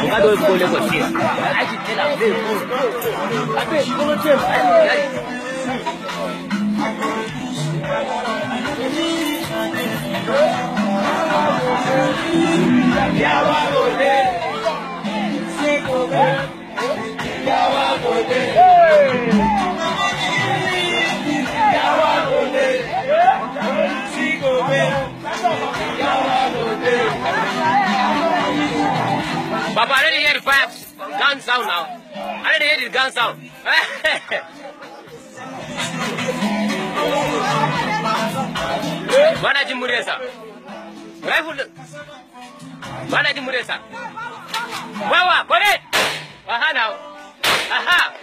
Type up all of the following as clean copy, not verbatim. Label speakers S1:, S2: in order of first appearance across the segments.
S1: I don't go to see. I should tell her. I bet you don't tell Papa, I didn't hear the flaps. Gun sound now. I didn't hear the gun sound. Mana Jimuresa? Rifle. Mana Jimuresa? Wawa, put it! Aha now. Aha!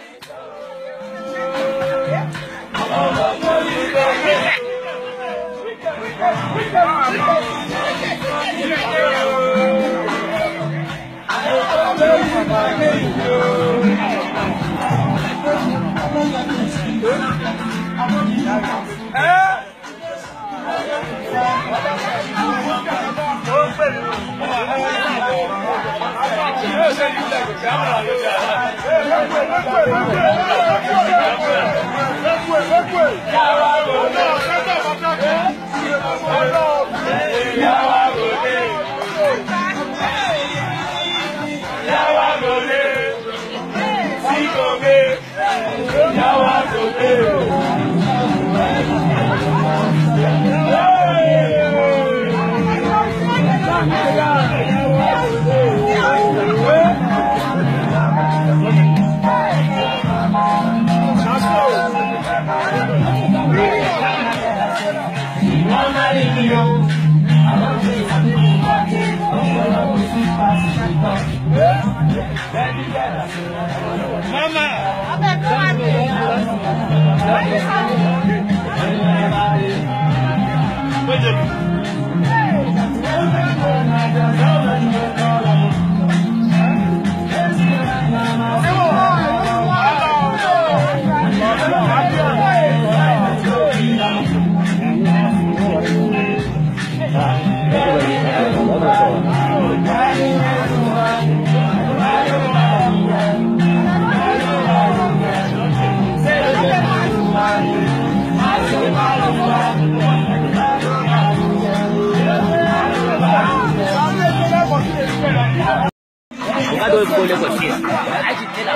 S1: I don't go to see. I should tell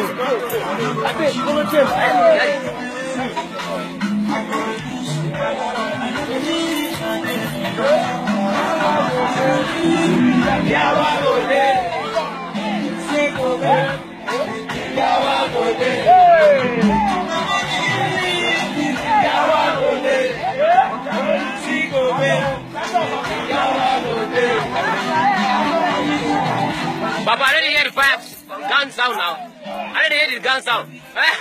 S1: her. I bet you don't tell Papa, I didn't hear the flaps. Gun sound now. I didn't hear the gun sound.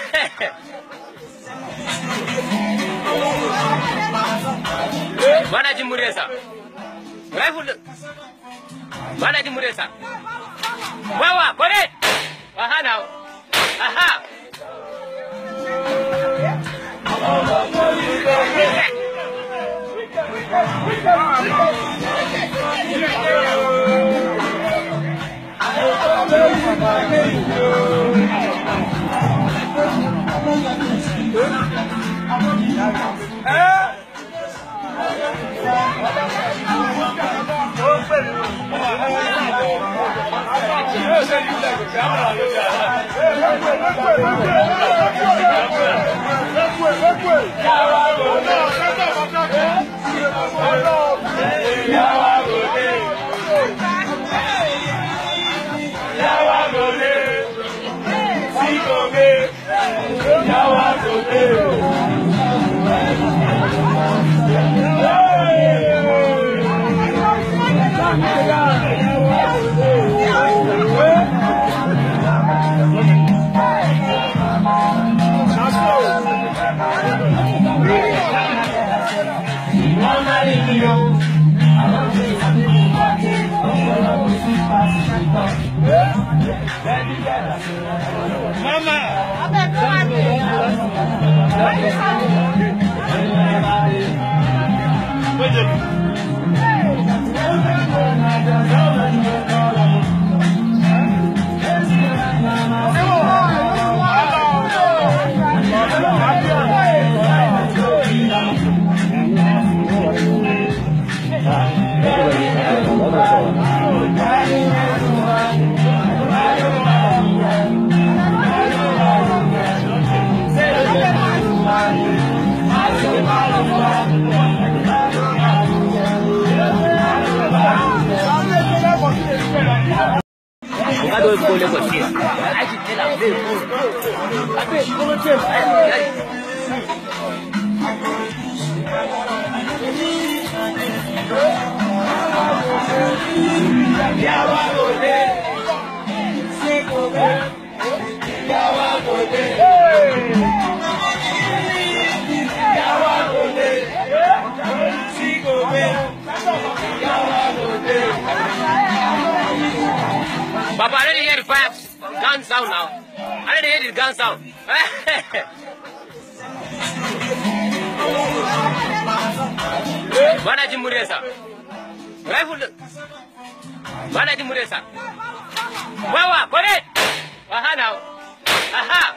S1: Mana Jimuresa? Rifle. Mana Jimuresa? Wawa, put it! Aha now. Aha! 我都过来过去，还是这两内部，还对公路正牌。Papa, I didn't hear the pipes. Gun sound now. I didn't hear the gun sound. Mana Jimuresa? Rifle. Mana Jimuresa? Wawa, correct. Aha now. Aha.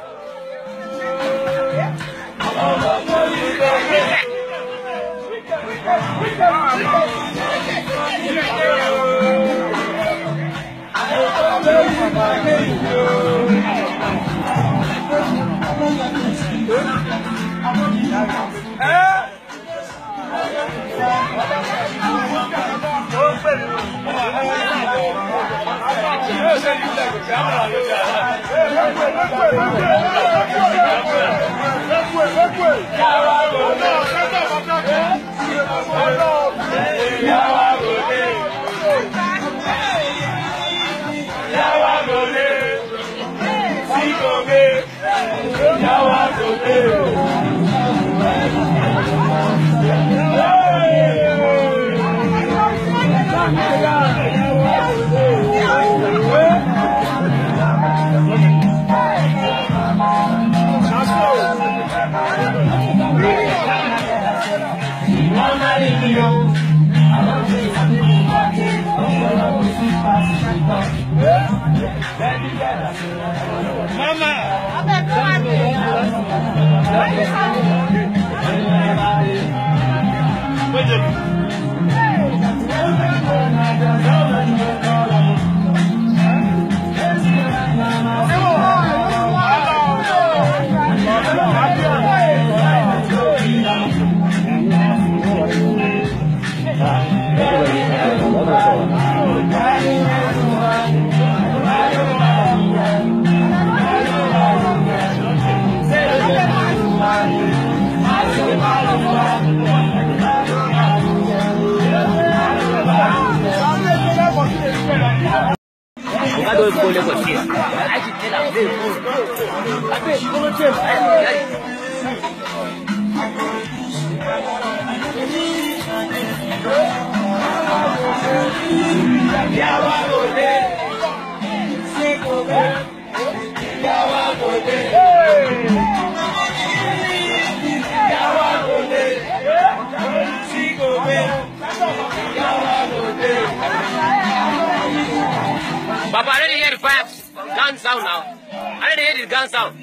S1: 我都过来过去，还是这两内部，还对公路正牌。Papa, I didn't hear the pipes. Gun sound now. I didn't hear the gun sound.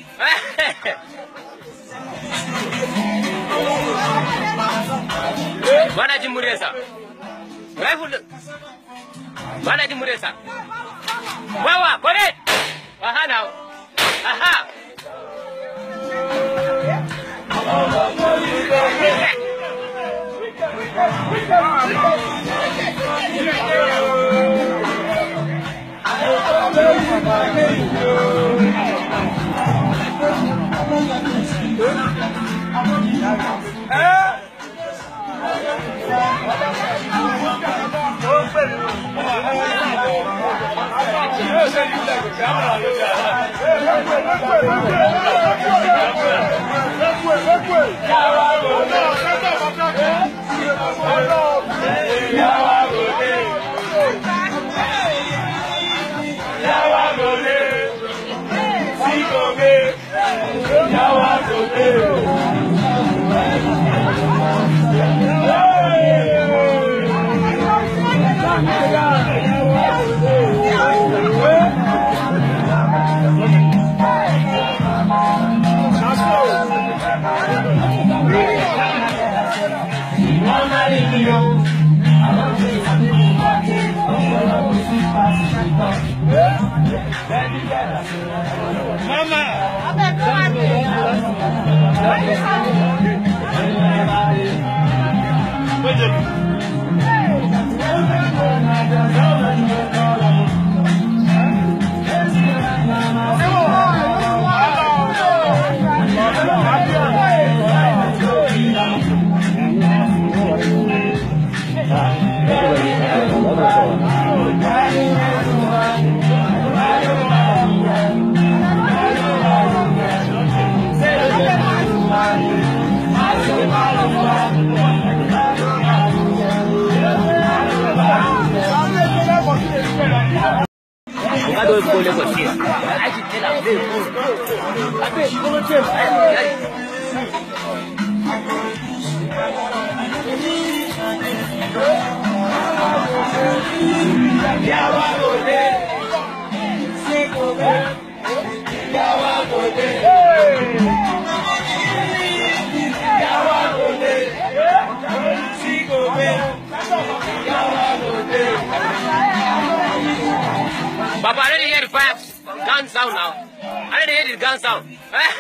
S1: Mana Jimuresa? Rifle. Mana Jimuresa? Wawa, correct. Aha now. Aha. Mama. I don't go to see. I just tell her, I bet you gonna tell me. Papa, I didn't hear the fire gun sound now. I didn't hear the gun sound.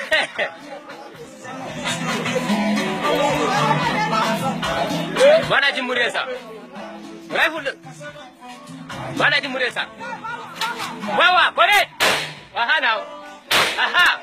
S1: Mana Jimuresa? Rifle. Mana Jimuresa? Wawa, put it! Aha now. Aha!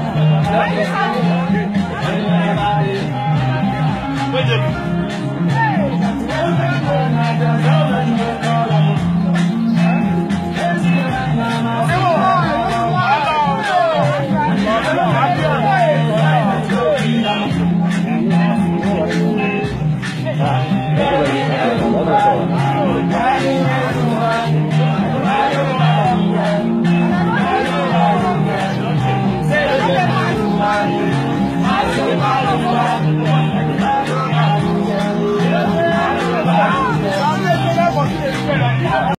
S1: Mama!